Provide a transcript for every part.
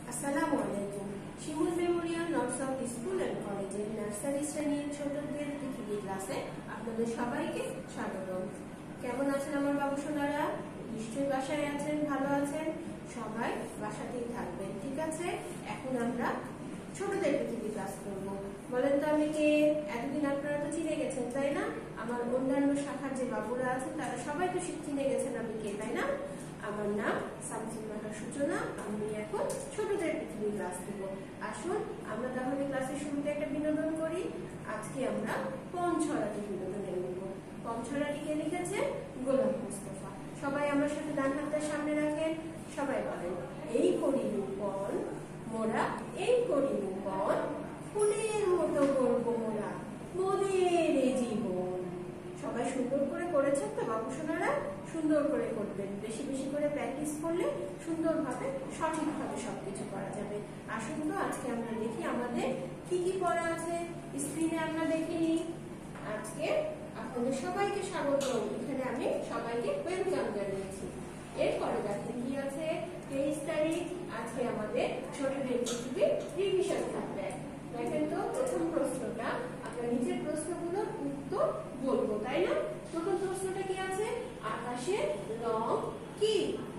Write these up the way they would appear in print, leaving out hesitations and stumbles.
আসসালামু আলাইকুম। Shimul memorial north south school and কলেজের নার্সারি শ্রেণীর ছোটদের পৃথিবী ক্লাসে আপনাদের সবাইকে স্বাগতম। কেমন আছেন আমার বাবু সোনারা? নিশ্চয়ই বাসায় আছেন, ভালো আছেন। সবাই বাসাতেই থাকবেন, ঠিক আছে? এখন আমরা ছোটদের পৃথিবী ক্লাস করব। বলেন তো আমি কে? এতদিন আপনারা তো চিনে গেছেন, তাই না? আমার অন্যান্য শাখার যে বাবুরা আছেন তারা সবাই তো চিনে গেছেন আমি কে, তাই না? আমার নাম শামসুল নাহার সূচনা। আমি এখন ছোটদের পৃথিবী ক্লাস দেব। আসুন আমরা তাহলে ক্লাসের শুরুতে একটা বিনোদন করি। আজকে আমরা পণ ছড়াটি বিনোদনে নেব। পণ ছড়াটিকে লিখেছে গোলাম মুস্তাফা। সবাই আমার সাথে ডান হাতটা সামনে রাখেন। সবাই বলেন, এই করিব পণ মোরা, এই করিব পণ, ফুলের মতো করব মোরা, মোদের জীবন। সবাই সুন্দর করে করেছেন তো বাবু সোনারা? সুন্দর করে করবেন। বেশি বেশি করে প্র্যাকটিস করলে সুন্দরভাবে সঠিকভাবে সবকিছু করা যাবে। আসুন তো আজকে আমরা দেখি আমাদের কি কি পড়া আছে। স্ক্রিনে আমরা দেখে নিই। আজকে আপনাদের সবাইকে স্বাগত। এখানে আমি সবাইকে ওয়েলকাম জানিয়েছি। এরপরে দেখেন কি আছে, 23 তারিখ। আজকে আমাদের ছোটদের পৃথিবী রিভিশন থাকবে। দেখেন তো প্রথম প্রশ্নটা, আমরা নিচের প্রশ্নগুলোর উত্তর বলবো, তাই না? প্রথম প্রশ্নটা কি আছে? আকাশের রং কি?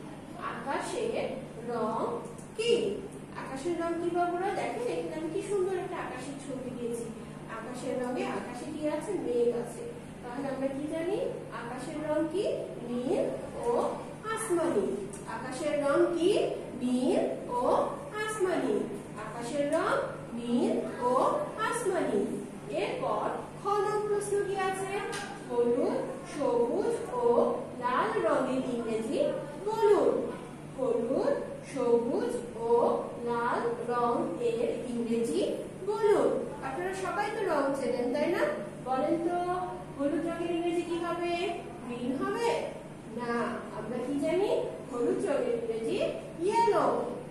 আকাশের রং কি? আকাশের রং কি বাবুরা? দেখেন এখানে আমি কি সুন্দর একটা আকাশের ছবি দিয়েছি। আকাশের রঙে আকাশে কি আছে? মেঘ আছে। তাহলে আমরা কি জানি? আকাশের রং কি? নীল ও আসমানি। আকাশের রং কি? নীল ও আসমানি। আকাশের রং নীল ও আসমানি। এরপর খ নং প্রশ্ন কি আছে? হলুদ, সবুজ ও লাল রঙের ইংরেজি বলুন। হলুদ, সবুজ ও লাল রং এর ইংরেজি বলুন। আপনারা সবাই তো রং চেনেন, তাই না? বলেন তো হলুদ রঙের ইংরেজি কি হবে? গ্রিন হবে না। আমরা কি জানি? হলুদ রঙের ইংরেজি ইয়েলো।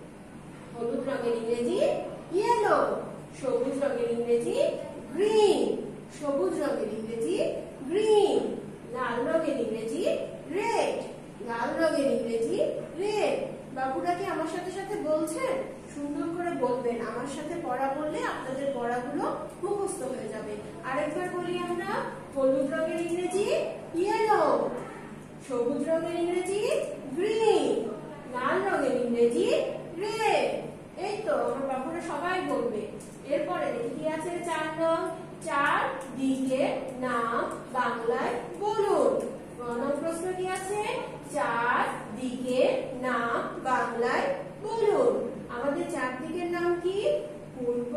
হলুদ রঙের ইংরেজি ইয়েলো। সবুজ রঙের ইংরেজি গ্রিন। সবুজ রঙের ইংরেজি গ্রিন। লাল রঙের ইংরেজি রেড। লাল রঙের ইংরেজি রেড। বাবুরা কি আমার সাথে সাথে বলছেন? সুন্দর করে বলবেন। আমার সাথে পড়া বললে আপনাদের পড়াগুলো মুখস্থ হয়ে যাবে। আরেকবার বলি আমরা, হলুদ রঙের ইংরেজি ইয়েলো। সবুজ রঙের ইংরেজি গ্রিন। লাল রঙের ইংরেজি রেড। এই তো আমার বাবুরা সবাই বলবে। এরপরে দেখি কি আছে, 4 নং। চার দিকে নাম বাংলায় বলুন। প্রশ্ন কি আছে? চার দিকে নাম বাংলায় বলুন। আমাদের চার দিকের নাম কি? পূর্ব,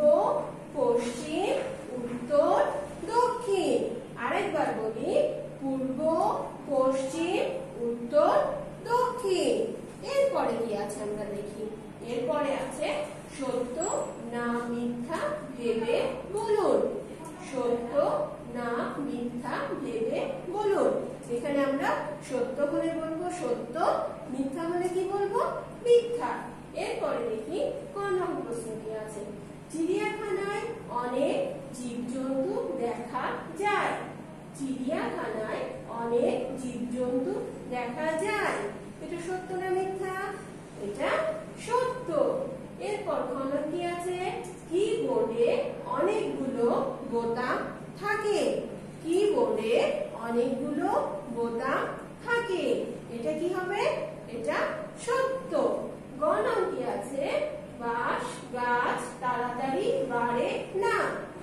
পশ্চিম, উত্তর, দক্ষিণ। আরেকবার বলি, পূর্ব, পশ্চিম, উত্তর, দক্ষিণ। এরপরে কি আছে আমরা দেখি। এরপরে আছে সত্য না মিথ্যা ভেবে বলুন। সত্য না মিথ্যা ভেবে বলুন। এখানে আমরা সত্য হলে বলবো সত্য, মিথ্যা হলে কি বলবো? মিথ্যা। এরপরে দেখি কোন নং প্রশ্ন কি আছে। চিড়িয়াখানায় অনেক জীবজন্তু দেখা যায়। চিড়িয়াখানায় অনেক জীবজন্তু দেখা যায়। এটা সত্য না মিথ্যা? এটা সত্য। এরপর খনন কি আছে? কিবোর্ডে অনেকগুলো বোতাম থাকে। কিবোর্ডে অনেকগুলো বোতাম থাকে। এটা কি হবে? এটা সত্য। গ নং কি আছে? বাঁশ গাছ তাড়াতাড়ি বাড়ে না।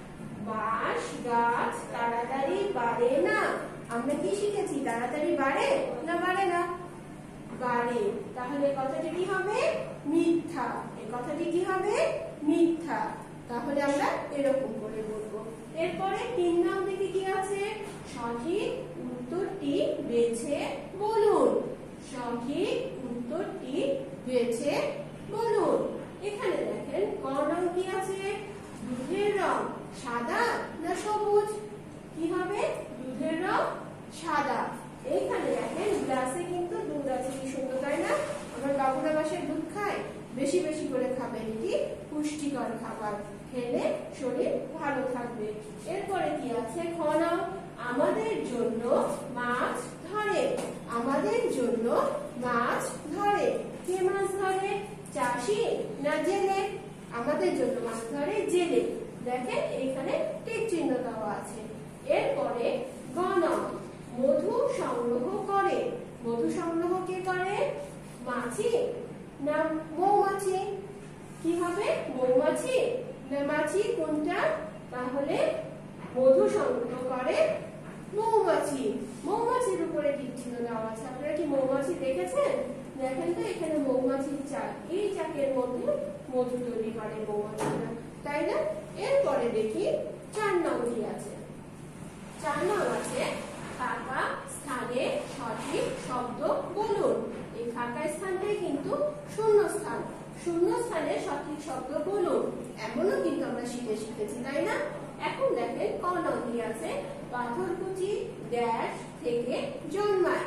বাঁশ গাছ তাড়াতাড়ি বাড়ে না। আমরা কি শিখেছি? তাড়াতাড়ি বাড়ে না বাড়ে না? বাড়ে। তাহলে কথাটি কি হবে? মিথ্যা। এই কথাটি কি হবে? মিথ্যা। তাহলে আমরা এরকম করে বলবো। এরপরে 3 নং দিকে কি আছে? সঠিক উত্তরটি বেছে বলুন। সঠিক উত্তরটি বেছে বলুন। এখানে দেখেন ক নং কি আছে? দুধের রং সাদা না সবুজ? কি হবে? দুধের রং সাদা। এইখানে দেখেন গ্লাসে কিন্তু দুধ আছে। কি সুন্দর, তাই না? আমার বাবুরা বাসায় দুধ খায়। বেশি বেশি করে খাবেন, এটি পুষ্টিকর খাবার। খেলে শরীর ভালো থাকবে। এরপরে কি আছে? খ নং আমাদের জন্য মাছ ধরে। আমাদের জন্য মাছ ধরে। কে মাছ ধরে? চাষি না এটা জেলে, আমাদের জন্য মাছ ধরে জেলে। দেখেন এখানে টিক চিহ্ন দেওয়া আছে। এরপরে গ নাম, মধু সংগ্রহ করে। মধু সংগ্রহ কে করে? মাছি না মৌমাছি? কি হবে? মৌমাছি না মাছি কোনটা? তাহলে মধু সংগ্রহ করে মৌমাছি। মৌমাছির উপরে টিক চিহ্ন দেওয়া আছে। আপনারা কি মৌমাছি দেখেছেন? দেখেন তো এখানে মৌমাছির চাক, এই চাকের মধ্যে মধু তৈরি করে মৌমাছিরা, তাই না? এরপরে দেখি 4 নং কি আছে। 4 নং আছে ফাঁকা স্থানে সঠিক শব্দ বলুন। এই ফাঁকা স্থানটাই কিন্তু শূন্য স্থান। শূন্য স্থানে সঠিক শব্দ বলুন, এমনও কিন্তু আমরা শিখেছি, তাই না? এখন দেখেন ক নং কি আছে। পাথরকুচি ড্যাশ থেকে জন্মায়।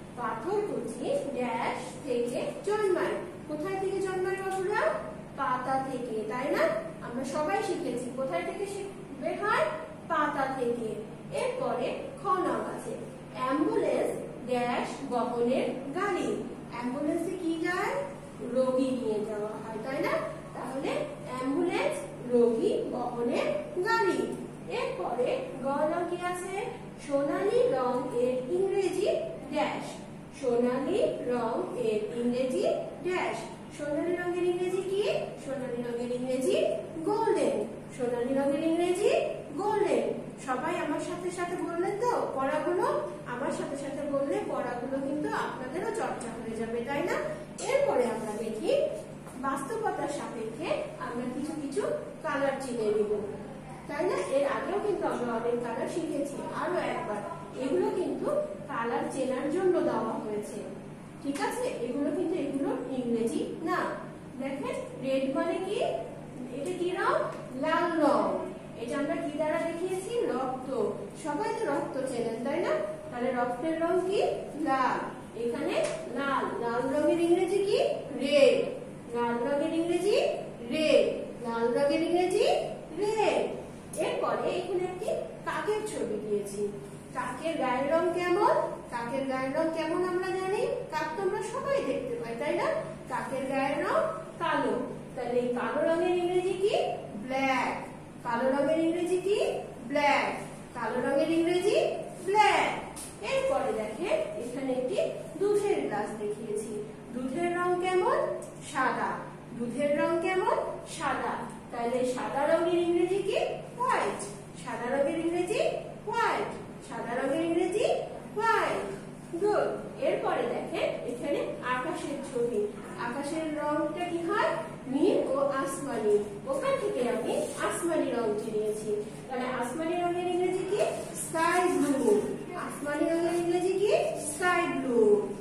পাথরকুচি ড্যাশ থেকে জন্মায়। কোথায় থেকে জন্মায় বাবুরা? পাতা থেকে, তাই না? আমরা সবাই শিখেছি কোথায় থেকে বের হয়? পাতা থেকে। এরপরে খ নং আছে অ্যাম্বুলেন্স ড্যাশ বহনের গাড়ি। অ্যাম্বুলেন্সে কি যায়? রোগী নিয়ে যাওয়া হয়, তাই না? তাহলে অ্যাম্বুলেন্স রোগী বহনের গাড়ি। এরপরে গ নং কি আছে। সোনালী রং এর ইংরেজি ড্যাশ। সোনালী রং এর ইংরেজি ড্যাশ। সোনালী রঙের ইংরেজি কি? সোনালী রঙের ইংরেজি গোল্ডেন। সোনালী রঙের ইংরেজি গোল্ডেন। সবাই আমার সাথে সাথে বললেন তো পড়াগুলো? আমার সাথে সাথে বললে পড়াগুলো কিন্তু আপনাদেরও চর্চা হয়ে যাবে, তাই না? এরপরে আমরা দেখি বাস্তবতার সাপেক্ষে আমরা কিছু কিছু কালার চিনে নিব, তাই না? এর আগেও কিন্তু আমরা অনেক কালার শিখেছি। আরো একবার, এগুলো কিন্তু কালার চেনার জন্য দেওয়া হয়েছে, ঠিক আছে? এগুলো কিন্তু ইংরেজি না। দেখেন রেড মানে কি? এটা কি রং? লাল রং। এটা আমরা কি দ্বারা দেখিয়েছি? রক্ত। সবাই তো রক্ত চেনেন, তাই না? তাহলে রক্তের রং কি? লাল। এখানে লাল। লাল রঙের ইংরেজি কি? রেড। লাল রঙের ইংরেজি রেড। লাল রঙের ইংরেজি রেড। এরপরে এখানে একটি কাকের ছবি দিয়েছি। কাকের গায়ের রং কেমন? কাকের গায়ের রং কেমন আমরা জানি। কাক তো আমরা সবাই দেখতে পাই, তাই না? কাকের গায়ের রং কালো। তাহলে এই কালো রঙের ইংরেজি কি? ব্ল্যাক। কালো রঙের ইংরেজি কি? ব্ল্যাক। কালো রঙের ইংরেজি ব্ল্যাক। এরপরে দেখেন এখানে একটি দুধের গ্লাস দেখিয়েছি। দুধের রং কেমন? সাদা। দুধের রং কেমন? সাদা। তাহলে সাদা রঙের ইংরেজি কি? হোয়াইট। সাদা রঙের ইংরেজি হোয়াইট। সাদা রঙের ইংরেজি হোয়াইট। গুড। এরপরে দেখেন এখানে আকাশের ছবি। আকাশের রংটা কি হয়? নীল ও আসমানি। ওখান থেকে আমি আসমানি রংটি নিয়েছি। তাহলে আসমানি রঙের ইংরেজি কি? Sky blue. আসমানি রঙের ইংরেজি কি? Sky blue.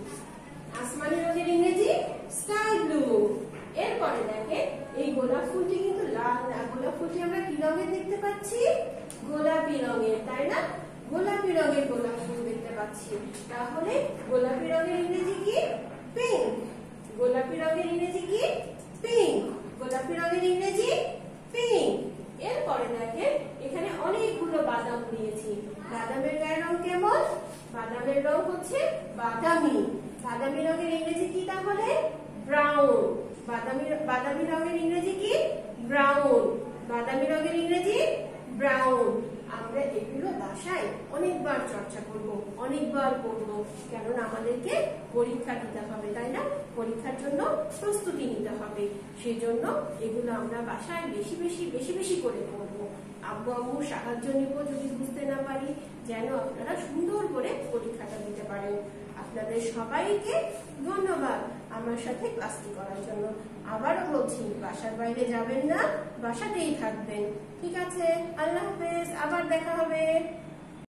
আসমানি রঙের ইংরেজি স্কাই ব্লু। এরপরে দেখেন এই গোলাপ ফুলটি কিন্তু লাল না। গোলাপ ফুলটি আমরা কি রঙের দেখতে পাচ্ছি? গোলাপি রঙের, তাই না? গোলাপি রঙের গোলাপ ফুল দেখতে পাচ্ছি। তাহলে গোলাপি রঙের ইংরেজি কি? পিঙ্ক। গোলাপি রঙের ইংরেজি কি? পিঙ্ক। গোলাপি রঙের ইংরেজি পিঙ্ক। এরপরে দেখেন এখানে অনেকগুলো বাদাম দিয়েছি। বাদামের গায়ের রং কেমন? বাদামের রং হচ্ছে বাদামি। বাদামি রঙের ইংরেজি কি তাহলে? ব্রাউন। বাদামি রঙের ইংরেজি কি? ব্রাউন। বাদামি রঙের ইংরেজি ব্রাউন। আমরা এগুলো বাসায় অনেকবার চর্চা করব, অনেকবার পড়বো, কেননা আমাদেরকে পরীক্ষা দিতে হবে, তাই না? পরীক্ষার জন্য প্রস্তুতি নিতে হবে। সেজন্য এগুলো আমরা বাসায় বেশি বেশি করে পড়বো। আব্বু আম্মুর সাহায্য নিব যদি বুঝতে না পারি, যেন আপনারা সুন্দর করে পরীক্ষাটা দিতে পারেন। আপনাদের সবাইকে ধন্যবাদ আমার সাথে ক্লাসটি করার জন্য। আবারও বলছি, বাসার বাইরে যাবেন না, বাসাতেই থাকবেন, ঠিক আছে? আল্লাহ হাফেজ, আবার দেখা হবে।